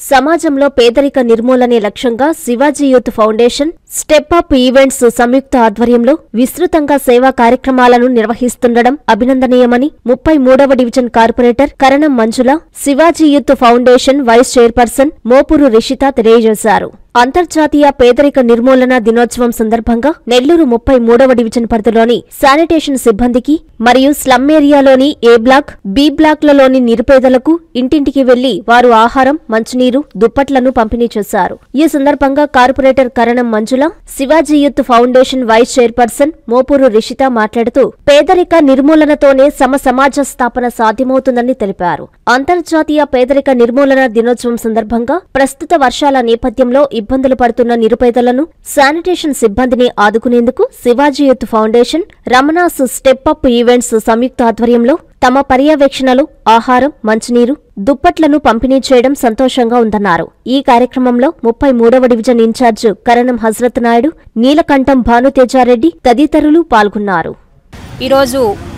సమాజంలో పేదరిక నిర్మూలనే లక్ష్యంగా Shivaji youth foundation step up events సంయుక్త ఆధ్వర్యంలో విస్తృతంగా సేవా కార్యక్రమాలను నిర్వహిస్తుండడం అభినందనీయమని 33వ division corporator Karanam Manjula, Shivaji youth foundation vice chairperson Mopuru Rishitha తెలియజేశారు. అంతర్జాతీయ పేదరిక నిర్మూలన దినోత్సవం సందర్భంగా నెల్లూరు 33వ డివిజన్ పరిధిలోని శానిటేషన్ సిబ్బందికి మరియు స్లమ్ ఏరియాలోని ఏ బ్లాక్, బి బ్లాక్లలోని నిరుపేదలకు ఇంటింటికి వెళ్లి వారు ఆహారం, మంచినీరు, దుప్పట్లను పంపిణీ చేశారు. ఈ సందర్భంగా corporator Karanam Manjula, Shivaji youth foundation vice chairperson Mopuru Rishitha మాట్లాడుతూ పేదరిక నిర్మూలనతోనే సమాజ స్థాపన సాధ్యమవుతుందని తెలిపారు. అంతర్జాతీయ పేదరిక నిర్మూలన దినోత్సవం సందర్భంగా ప్రస్తుత వర్షాల నేపథ్యంలో ఇబ్బందులు పడుతున్న నిరుపేదలను, శానిటేషన్ సిబ్బందిని ఆదుకునేందుకు Shivaji youth foundation, Ramana's step up events సంయుక్త ఆధ్వర్యంలో తమ పర్యవేక్షణలో ఆహారం, మంచినీరు, దుప్పట్లను పంపిణీ చేయడం సంతోషంగా ఉందన్నారు. ఈ కార్యక్రమంలో 33వ డివిజన్ ఇన్ఛార్జ్ కరణం హజరత్ నాయుడు, నీలకంఠం భానుతేజారెడ్డి తదితరులు పాల్గొన్నారు. ఈరోజు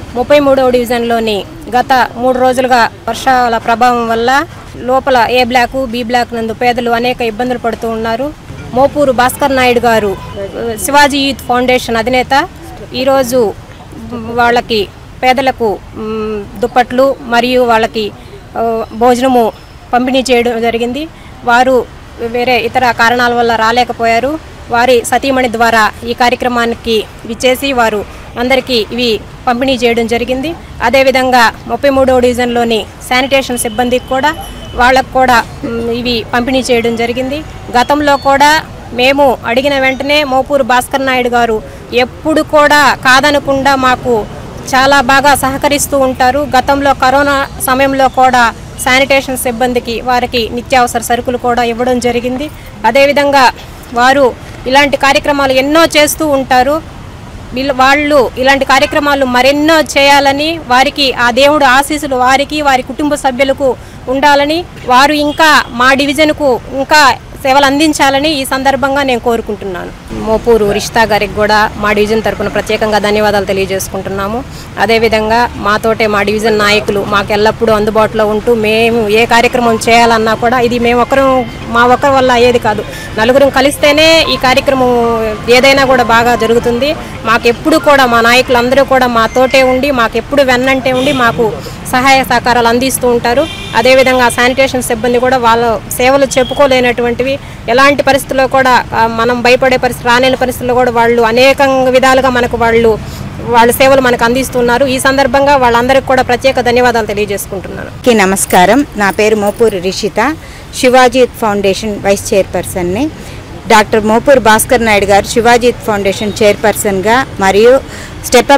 33వ డివిజన్లోని గత 3 రోజులుగా వర్షాల ప్రభావం వల్ల లోపల ఏ బ్లాకు, బి బ్లాక్ నందు పేదలు అనేక ఇబ్బందులు పడుతూ ఉన్నారు. మోపూరు భాస్కర్ నాయుడు గారు శివాజీ యూత్ ఫౌండేషన్ అధినేత ఈరోజు వాళ్ళకి పేదలకు దుప్పట్లు మరియు వాళ్ళకి భోజనము పంపిణీ చేయడం జరిగింది. వారు వేరే ఇతర కారణాల వల్ల రాలేకపోయారు. వారి సతీమణి ద్వారా ఈ కార్యక్రమానికి విచ్చేసి వారు అందరికీ ఇవి పంపిణీ చేయడం జరిగింది. అదేవిధంగా 33వ డివిజన్లోని శానిటేషన్ సిబ్బందికి కూడా వాళ్ళకు కూడా ఇవి పంపిణీ చేయడం జరిగింది. గతంలో కూడా మేము అడిగిన వెంటనే మోపూరు భాస్కర్ నాయుడు గారు ఎప్పుడు కూడా కాదనకుండా మాకు చాలా బాగా సహకరిస్తూ ఉంటారు. గతంలో కరోనా సమయంలో కూడా శానిటేషన్ సిబ్బందికి వారికి నిత్యావసర సరుకులు కూడా ఇవ్వడం జరిగింది. అదేవిధంగా వారు ఇలాంటి కార్యక్రమాలు ఎన్నో చేస్తూ ఉంటారు. వాళ్ళు ఇలాంటి కార్యక్రమాలు మరెన్నో చేయాలని, వారికి ఆ దేవుడు ఆశీస్సులు వారికి, వారి కుటుంబ సభ్యులకు ఉండాలని, వారు ఇంకా మా డివిజన్కు ఇంకా సేవలు అందించాలని ఈ సందర్భంగా నేను కోరుకుంటున్నాను. మోపూరు రిషిత గారికి కూడా మా డివిజన్ తరఫున ప్రత్యేకంగా ధన్యవాదాలు తెలియజేసుకుంటున్నాము. అదేవిధంగా మాతోటే మా డివిజన్ నాయకులు మాకు ఎల్లప్పుడూ అందుబాటులో ఉంటూ మేము ఏ కార్యక్రమం చేయాలన్నా కూడా ఇది మా ఒక్కరి వల్ల అయ్యేది కాదు, నలుగురం కలిస్తేనే ఈ కార్యక్రమం ఏదైనా కూడా బాగా జరుగుతుంది. మాకెప్పుడు కూడా మా నాయకులు అందరూ కూడా మాతోటే ఉండి మాకెప్పుడు వెన్నంటే ఉండి మాకు సహాయ సహకారాలు అందిస్తూ ఉంటారు. అదేవిధంగా శానిటేషన్ సిబ్బంది కూడా వాళ్ళ సేవలు చెప్పుకోలేనటువంటివి, ఎలాంటి పరిస్థితుల్లో కూడా మనం భయపడే పరిస్థితి రాలేని పరిస్థితుల్లో కూడా వాళ్ళు అనేక విధాలుగా మనకు వాళ్ళ సేవలు మనకు అందిస్తున్నారు. ఈ సందర్భంగా వాళ్ళందరికీ కూడా ప్రత్యేక ధన్యవాదాలు తెలియజేసుకుంటున్నాను. నమస్కారం. నా పేరు మోపూరు రిషిత, శివాజీ ఫౌండేషన్ వైస్ చైర్పర్సన్ని. డాక్టర్ మోపూరు భాస్కర్ నాయుడు గారు శివాజీ ఫౌండేషన్ చైర్పర్సన్గా మరియు స్టెప్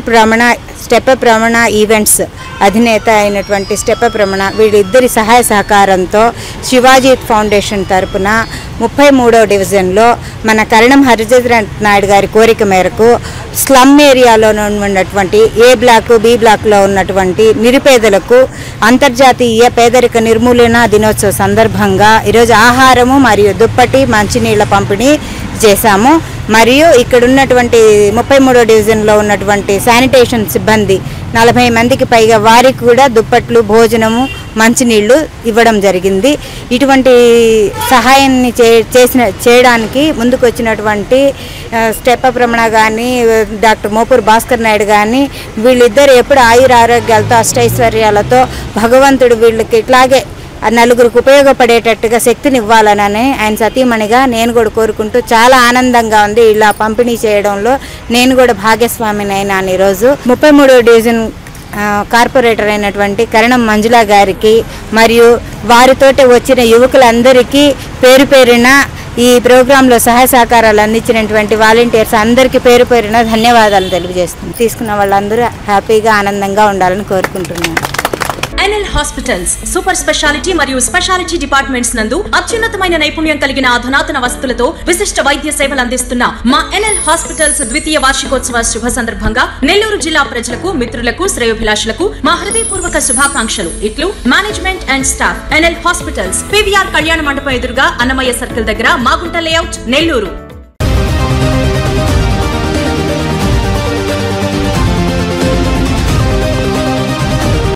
అప్ రమణ ఈవెంట్స్ అధినేత అయినటువంటి స్టెప్ అప్ రమణ వీళ్ళిద్దరి సహాయ సహకారంతో శివాజీ ఫౌండేషన్ తరపున 33వ డివిజన్లో మన కరణం హజరత్ నాయుడు గారి కోరిక మేరకు స్లమ్ ఏరియాలో ఉన్నటువంటి ఏ బ్లాక్, బి బ్లాక్లో ఉన్నటువంటి నిరుపేదలకు అంతర్జాతీయ పేదరిక నిర్మూలన దినోత్సవ సందర్భంగా ఈరోజు ఆహారము మరియు దుప్పటి, మంచినీళ్ళ పంపిణీ చేశాము. మరియు ఇక్కడ ఉన్నటువంటి 33వ డివిజన్లో ఉన్నటువంటి శానిటేషన్ సిబ్బంది 40 మందికి పైగా వారికి కూడా దుప్పట్లు, భోజనము, మంచినీళ్లు ఇవ్వడం జరిగింది. ఇటువంటి సహాయాన్ని చేయడానికి ముందుకు వచ్చినటువంటి స్టెప్ అప్ రమణ కానీ, డాక్టర్ మోపూరు భాస్కర్ నాయుడు కానీ వీళ్ళిద్దరు ఎప్పుడు ఆయుర ఆరోగ్యాలతో అష్టైశ్వర్యాలతో భగవంతుడు వీళ్ళకి ఇట్లాగే నలుగురికి ఉపయోగపడేటట్టుగా శక్తిని ఇవ్వాలని ఆయన సతీమణిగా నేను కూడా కోరుకుంటూ చాలా ఆనందంగా ఉంది. ఇలా పంపిణీ చేయడంలో నేను కూడా భాగస్వామిని అయినాను. ఈరోజు 33వ డివిజన్ కార్పొరేటర్ అయినటువంటి కరణం మంజుల గారికి మరియు వారితోటి వచ్చిన యువకులందరికీ పేరు పేరున ఈ ప్రోగ్రాంలో సహాయ సహకారాలు అందించినటువంటి వాలంటీర్స్ అందరికీ పేరు పేరున ధన్యవాదాలు తెలియజేస్తున్నాను. తీసుకున్న వాళ్ళందరూ హ్యాపీగా ఆనందంగా ఉండాలని కోరుకుంటున్నాను. ఎన్ఎల్ హాస్పిటల్స్ సూపర్ స్పెషాలిటీ మరియు స్పెషాలిటీ డిపార్ట్మెంట్స్ నందు అత్యున్నతమైన నైపుణ్యం కలిగిన అధునాతన వసతులతో విశిష్ట వైద్య సేవలు అందిస్తున్న మా ఎన్ఎల్ హాస్పిటల్స్ ద్వితీయ వార్షికోత్సవ శుభ సందర్భంగా నెల్లూరు జిల్లా ప్రజలకు, మిత్రులకు, శ్రేయోభిలాషులకు మా హృదయపూర్వక శుభాకాంక్షలు. ఇట్లు management and staff. NL hospitals, PVR కళ్యాణ మండపం ఎదురుగా అన్నమయ్య సర్కిల్ దగ్గర, మాగుంట లేఅవుట్, నెల్లూరు.